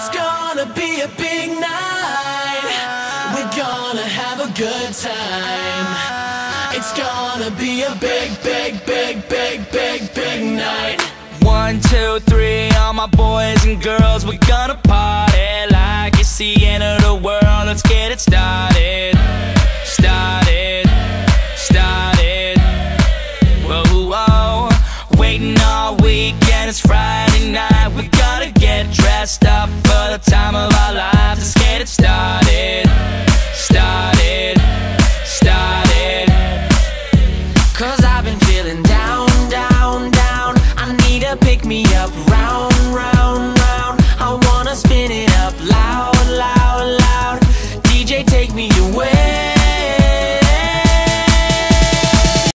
It's gonna be a big night. We're gonna have a good time. It's gonna be a big, big, big, big, big, big night. 1, 2, 3, all my boys and girls, we're gonna party like it's the end of the world. Let's get it started. Started. Started. Whoa, whoa. Waiting all weekend, it's Friday night. We gotta get dressed up for the time of our lives. Let's get it started. Started. Started. Cause I've been feeling down, down, down. I need to pick me up, round, round, round. I wanna spin it up loud, loud, loud. DJ, take me away.